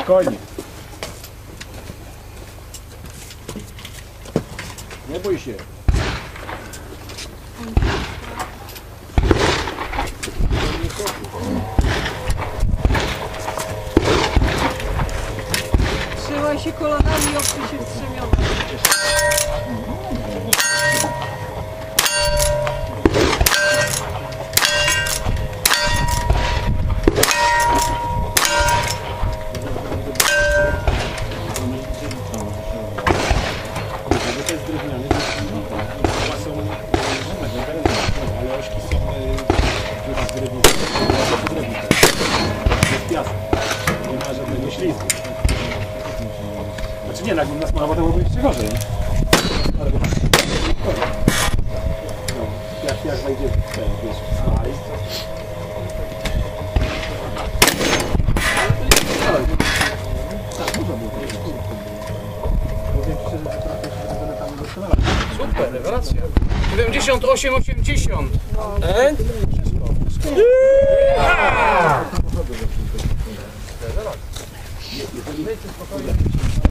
Spokojnie. Nie bój się. Trzymaj się kolanami, oprzy się strzemiona. To jest drewniany, chyba są ale ośki są chyba z drewnicy. To jest piasek. Nie ma żadnego ślizgu. Znaczy nie, jakbym nas malował, to byłoby jeszcze gorzej. Ale bo no, jak wejdzie ten, wiesz, slajs, tak, można było. Powiem szczerze, że trochę się będę tam doskonale. Super, rewelacja. 78, 80. And? Jeżeli